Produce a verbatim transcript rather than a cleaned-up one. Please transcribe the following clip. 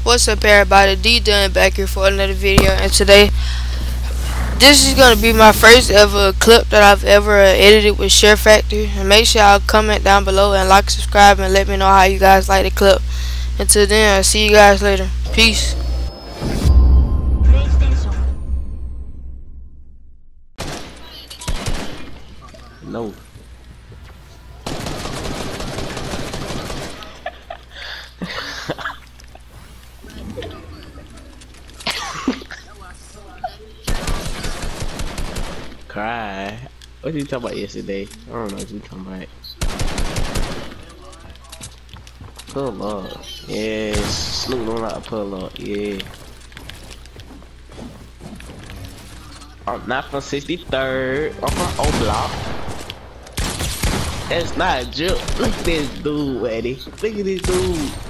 What's up everybody, D Done back here for another video, and today this is gonna be my first ever clip that I've ever uh, edited with Sharefactory. And make sure y'all comment down below and like, subscribe, and let me know how you guys like the clip. Until then, I'll see you guys later. Peace. No. Cry. What did you talk about yesterday? I don't know what you talking about. Pull up. Yes. Snoop don't like to pull up. Yeah. I'm not from sixty-third. I'm from O Block. That's not a joke. Look at this dude, Eddie. Look at this dude.